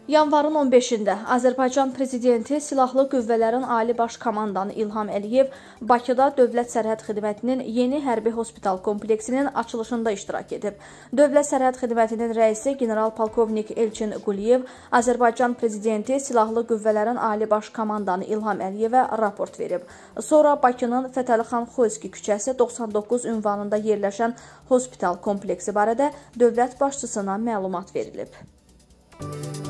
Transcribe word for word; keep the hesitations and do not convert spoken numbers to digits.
Yanvarın on beşində Azərbaycan Prezidenti Silahlı Qüvvələrin Ali Baş Komandanı İlham Əliyev Bakıda Dövlət Sərhəd Xidmətinin yeni hərbi hospital kompleksinin açılışında iştirak edib. Dövlət Sərhəd Xidmətinin rəisi general-polkovnik Elçin Quliyev Azərbaycan Prezidenti Silahlı Qüvvələrin Ali Baş Komandanı İlham Əliyevə raport verib. Sonra Bakının Fətəlixan Xoyski küçəsi doxsan doqquz ünvanında yerləşən hospital kompleksi barədə dövlət başçısına məlumat verilib.